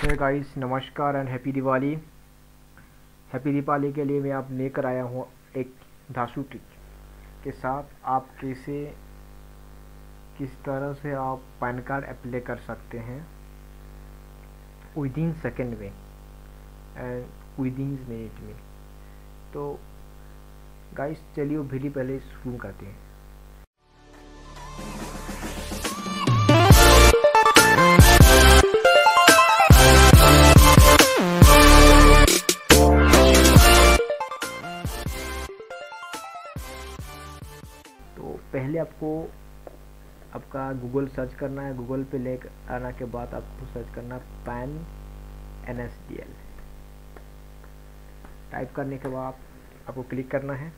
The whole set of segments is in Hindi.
हे गाइस, नमस्कार and happy Diwali. Happy Deepawali के लिए मैं आप लेकर आया हूँ एक धांसू ट्रिक के साथ आप किस तरह से आप पैन कार्ड अप्लाई कर सकते हैं विद इन सेकेंड में एंड विद इन मिनट में। तो गाइस चलिए वीडियो पहले शुरू करते हैं। तो पहले आपको आपका गूगल सर्च करना है। गूगल पे ले आने के बाद आपको सर्च करना है पैन NSDL। टाइप करने के बाद आपको क्लिक करना है।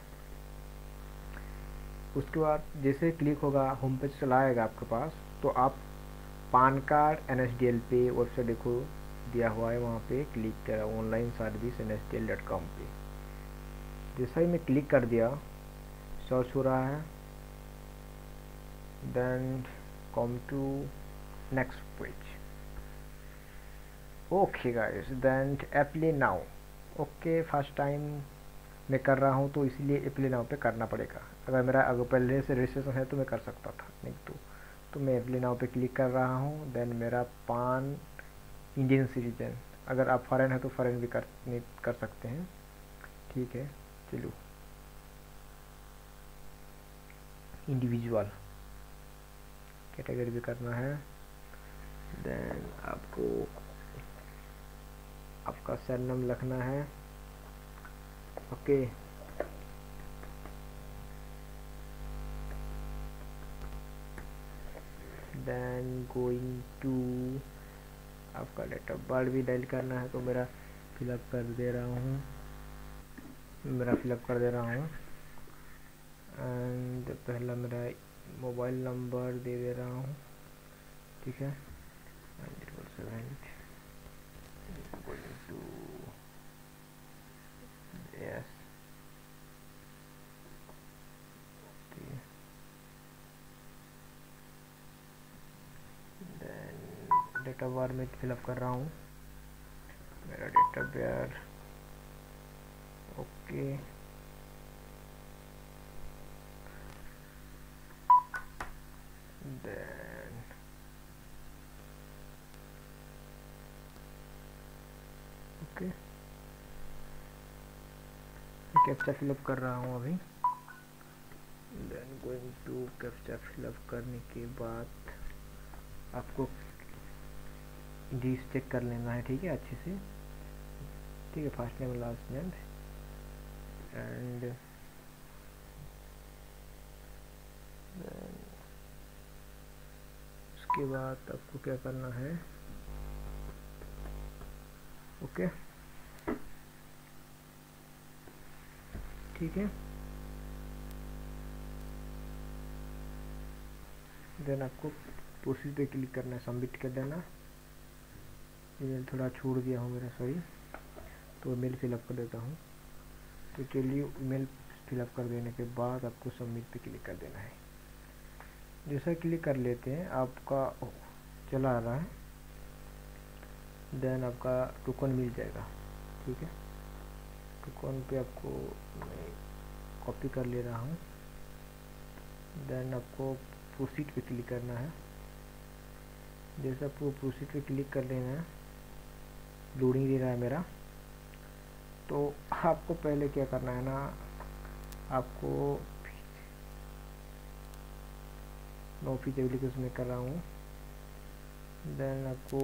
उसके बाद जैसे क्लिक होगा होम पेज चला आएगा आपके पास, तो आप पैन कार्ड NSDL पे वेबसाइट देखो दिया हुआ है, वहाँ पे क्लिक करा ऑनलाइन सर्विस NSDL.com पे। जैसा ही मैं क्लिक कर दिया सर्च हो रहा है, then come to next page. Okay guys, then apply now. Okay, first time मैं कर रहा हूँ तो इसलिए apply now पे करना पड़ेगा। अगर पहले से रजिस्ट्रेशन है तो मैं कर सकता था, नहीं तो मैं apply now पे क्लिक कर रहा हूँ। देन मेरा पान इंडियन सिटीजन, अगर आप फॉरेन है तो फॉरेन भी कर सकते हैं। ठीक है, चलो इंडिविजुअल कैटेगरी भी करना है। देन आपको आपका सरनेम लिखना है। ओके, देन गोइंग टू आपका डेट ऑफ बर्थ भी डायल करना है, तो मेरा फिलअप कर दे रहा हूँ एंड पहला मेरा मोबाइल नंबर दे रहा हूँ। ठीक है, 907 yes. Then date of birth में फिलअप कर रहा हूँ मेरा date of birth. Okay, then okay captcha fill up कर रहा हूँ अभी। Then going to captcha fill up करने के बाद आपको डिटेल्स चेक कर लेना है। ठीक है, अच्छे से। ठीक है, first name last name and उसके बाद आपको क्या करना है। ओके, ठीक है। देन आपको प्रोसीड पे क्लिक करना है, सबमिट कर देना। ईमेल थोड़ा छोड़ दिया हूँ मेरा, सॉरी, तो ईमेल फिलअप कर देता हूँ। तो चलिए ईमेल फिलअप कर देने के बाद आपको सबमिट पे क्लिक कर देना है। जैसा क्लिक कर लेते हैं आपका चला आ रहा है, देन आपका टोकन मिल जाएगा। ठीक है, टोकन पे आपको मैं कॉपी कर ले रहा हूँ। देन आपको प्रोसीड पे क्लिक करना है। जैसे आपको प्रोसीड पे क्लिक कर लेना है, लोडिंग दे रहा है मेरा। तो आपको पहले क्या करना है ना, आपको नो फीचर एप्लीकेशन में कर रहा हूँ। देन आपको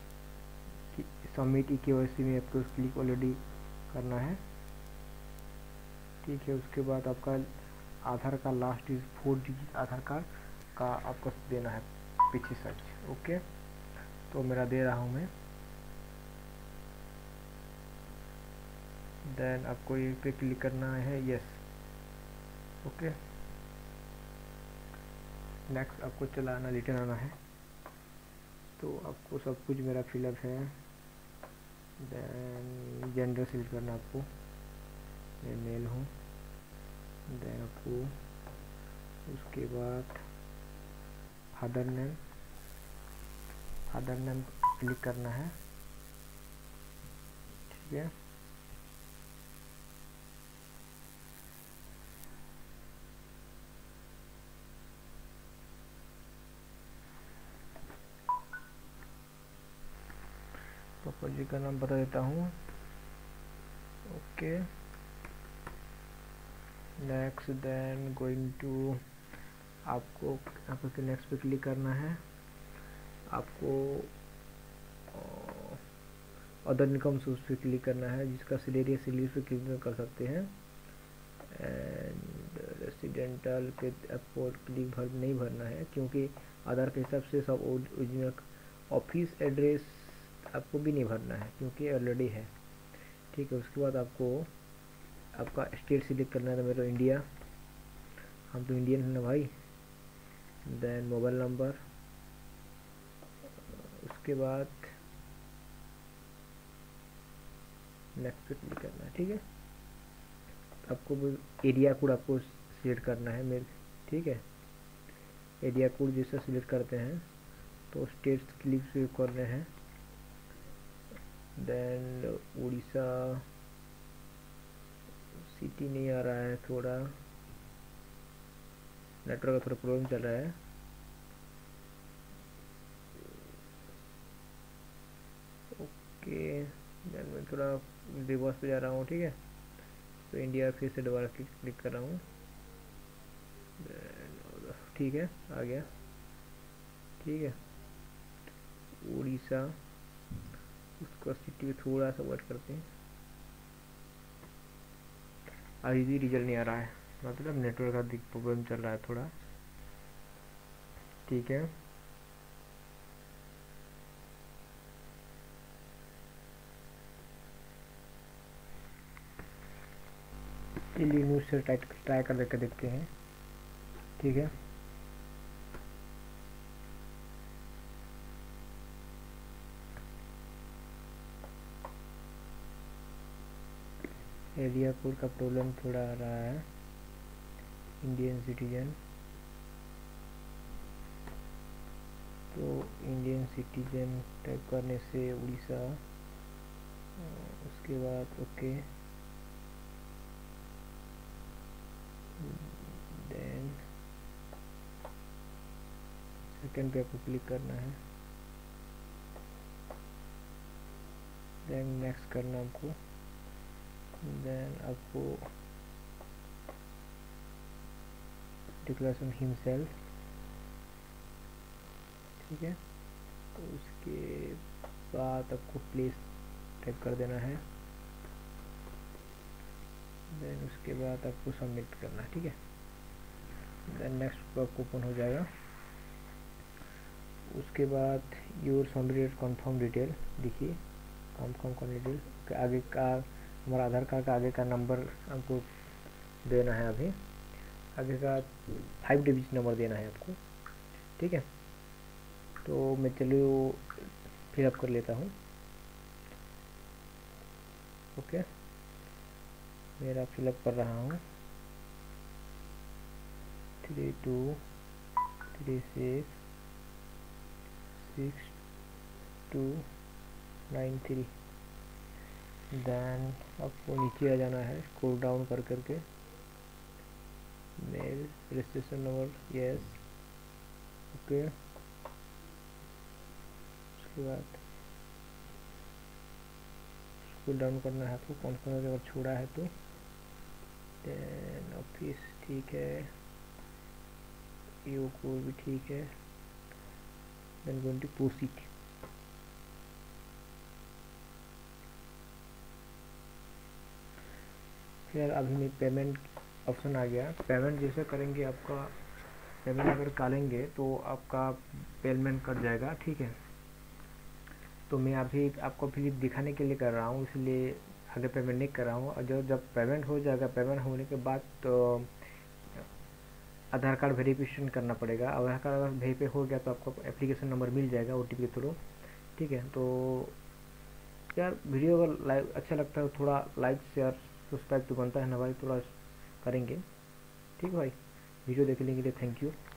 सबमिट KYC में आपको क्लिक ऑलरेडी करना है। ठीक है, उसके बाद आपका आधार का लास्ट 4 डिजिट आधार कार्ड का आपको देना है पीछे सर्च। ओके, तो मेरा दे रहा हूँ मैं। देन आपको ये पे क्लिक करना है, यस। ओके, नेक्स्ट आपको चलाना रिटर्न आना है। तो आपको सब कुछ मेरा फिलअप है। देन जेंडर सिलेक्ट करना आपको, मैं मेल हूँ। देन आपको उसके बाद फादर नेम क्लिक करना है। ठीक है। पापा जी का नाम बता देता हूँ। Okay, next, then going to, आपको यहाँ पर नेक्स्ट पे क्लिक करना है। आपको अदर इनकम सोर्स पे क्लिक करना है, जिसका सैलरी सैलरी पे क्लिक कर सकते हैं। एंड रेसिडेंटल पे आपको क्लिक नहीं भरना है, क्योंकि आधार के हिसाब से सब ओरिजिनल। ऑफिस एड्रेस आपको भी नहीं भरना है, क्योंकि ऑलरेडी है। ठीक है, उसके बाद आपको आपका स्टेट सिलेक्ट करना है। तो मेरा इंडिया, हम तो इंडियन है ना भाई। देन मोबाइल नंबर, उसके बाद नेक्स्ट पे क्लिक करना है। ठीक है, आपको एरिया कोड आपको सिलेक्ट करना है मेरे। ठीक है, एरिया कोड जैसा सिलेक्ट करते हैं तो स्टेट्स क्लिक से कर रहे हैं। देन उड़ीसा, सिटी नहीं आ रहा है, थोड़ा नेटवर्क का थोड़ा प्रॉब्लम चल रहा है। ओके, देन मैं थोड़ा रिवर्स पे जा रहा हूँ। ठीक है, तो इंडिया फिर से दोबारा क्लिक कर रहा हूँ। ठीक है, आ गया। ठीक है, उड़ीसा, उसको सिटी में थोड़ा सा वेट करते हैं। अभी भी रिजल्ट नहीं आ रहा है, मतलब नेटवर्क का प्रॉब्लम चल रहा है थोड़ा। ठीक है, चलिए न्यूज़ से ट्राई कर देखते हैं। ठीक है, एरिया कोड का प्रॉब्लम थोड़ा आ रहा है। इंडियन सिटीजन, तो इंडियन सिटीजन टाइप करने से उड़ीसा, उसके बाद ओके, देन सेकंड पे आपको क्लिक करना है। देन नेक्स्ट करना आपको। देन आपको डिक्लेरेशन हिमसेल्फ। ठीक है, तो उसके बाद आपको प्लेस टाइप कर देना है। देन उसके बाद आपको सबमिट करना है। ठीक है, देन नेक्स्ट आपको ओपन हो जाएगा। उसके बाद योर सबमिटेड कंफर्म डिटेल, देखिए कंफर्म का डिटेल आगे का, हमारा आधार कार्ड का आगे का नंबर आपको देना है। अभी आगे का 5 डिजिट नंबर देना है आपको। ठीक है, तो मैं चलिए वो फिलअप कर लेता हूँ। ओके, मेरा फिलअप कर रहा हूँ। 32366293। देन आपको नीचे आ जाना है, स्क्रॉल डाउन कर करके, mail registration number, yes, okay. उसके बाद स्क्रॉल डाउन करना है आपको, कौन सा अगर छोड़ा है तो। देन ऑफिस, ठीक है, यू कोड भी ठीक है। Then going to proceed. फिर अभी में पेमेंट ऑप्शन आ गया। पेमेंट जैसे करेंगे, आपका पेमेंट अगर करेंगे तो आपका पेमेंट कट जाएगा। ठीक है, तो मैं अभी आपको फिर दिखाने के लिए कर रहा हूँ, इसलिए आगे पेमेंट नहीं कर रहा हूँ। और जब पेमेंट हो जाएगा, पेमेंट होने के बाद तो आधार कार्ड वेरिफिकेशन करना पड़ेगा। आधार कार्ड अगर वेरीफाई हो गया तो आपको एप्लीकेशन नंबर मिल जाएगा OTP के थ्रू। ठीक है, तो यार वीडियो अगर लाइव अच्छा लगता है तो थोड़ा लाइक शेयर सब्सक्राइब तो बनता है ना भाई, थोड़ा करेंगे। ठीक है भाई, वीडियो देखने के लिए थैंक यू।